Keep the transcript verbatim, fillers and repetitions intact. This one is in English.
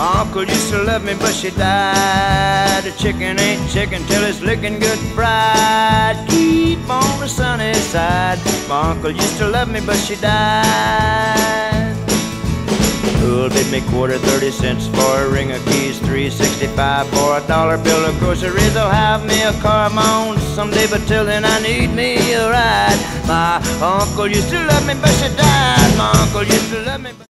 My uncle used to love me, but she died. A chicken ain't chicken till it's licking good fried. Keep on the sunny side. My uncle used to love me, but she died. Who'll bid me quarter, thirty cents for a ring of keys, three sixty-five for a dollar bill of groceries. I'll have me a car of my own someday, but till then I need me a ride. My uncle used to love me, but she died. My uncle used to love me.